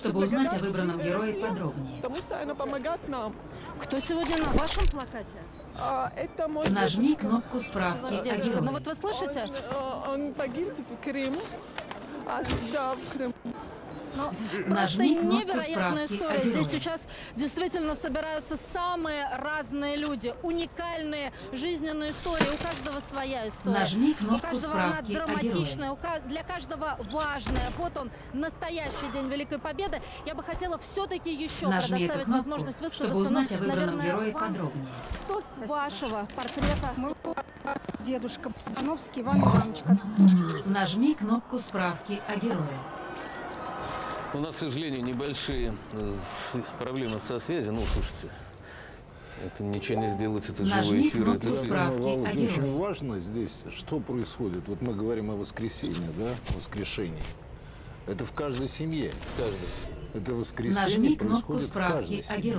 чтобы узнать о выбранном герое подробнее. Потому что она помогает нам. Кто сегодня на вашем плакате? Это мой Нажми дедушка. кнопку справки о герое. Ну вот вы слышите? Он погиб в Крыму. Да, в Крыму. Ну, просто Нажми кнопку невероятная справки о история. герое. Здесь сейчас действительно собираются самые разные люди. Уникальные жизненные истории. У каждого своя история. Нажми У кнопку каждого она справки о драматичная, для каждого важная. Вот он, настоящий день Великой Победы. Я бы хотела все-таки еще Нажми эту предоставить кнопку, возможность чтобы высказаться. узнать Но, о выбранном наверное, герое вам подробнее. кто с вашего портрета? Дедушка Пановский Иван Иванович. Нажми кнопку справки о герое. У нас, к сожалению, небольшие проблемы со связью. Ну, слушайте, это ничего не сделать, это живой Нажми эфир. кнопку Это справки о герое. Очень важно здесь, что происходит. Вот мы говорим о воскресенье, да, воскрешении. Это в каждой семье. каждый. Это воскресенье Нажми кнопку происходит в каждой справки о семье. герое.